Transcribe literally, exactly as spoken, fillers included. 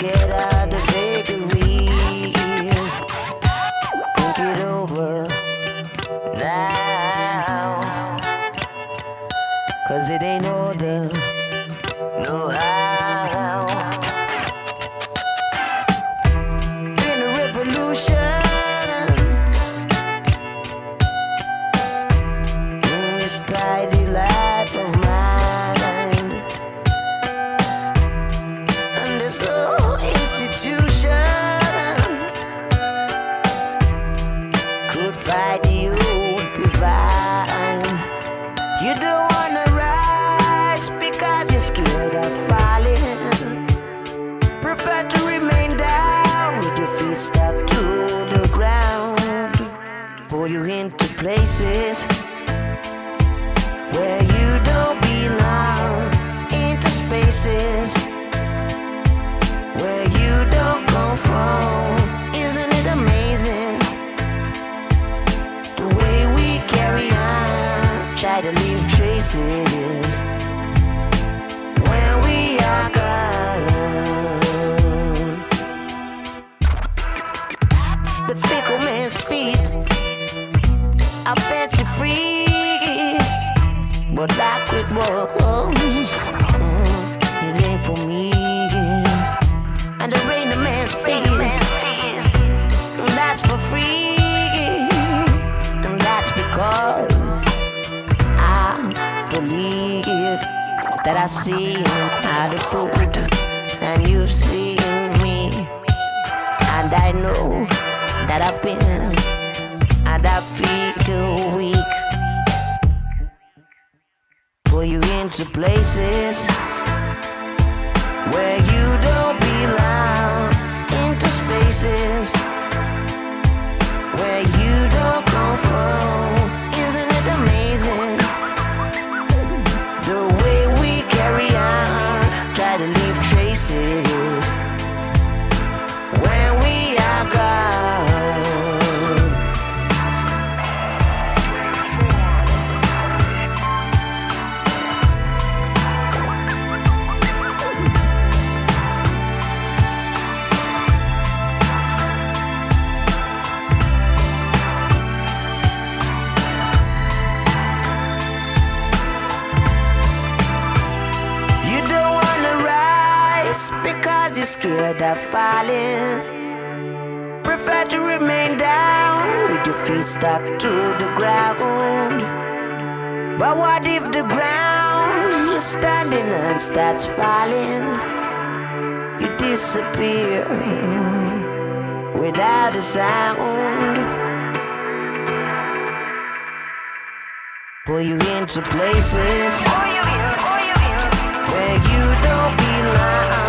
get out the vagaries. Think it over now, 'cause it ain't order, no how. In a revolution, in this tidy life of mine, and there's no institution could fight the old divine. You don't wanna rise because you're scared of falling. Prefer to remain down with your feet stuck to the ground. Pull you into places where you don't belong, into spaces where you don't come from. Isn't it amazing the way we carry on? Try to leave traces when we are gone. The fickle man's feet are fancy free, but like with bones, it ain't for me. And the rain the man's face, that's for free, and that's because I believe that I see how the food, and you've seen me, and I know that I've been, and I feel weak. Pull you into places where you don't belong, into spaces where you don't come from. Isn't it amazing the way we carry on? Try to leave traces when we are gone. Because you're scared of falling. Prefer to remain down with your feet stuck to the ground. But what if the ground you're standing on starts falling? You disappear without a sound. Pull you into places where you don't belong.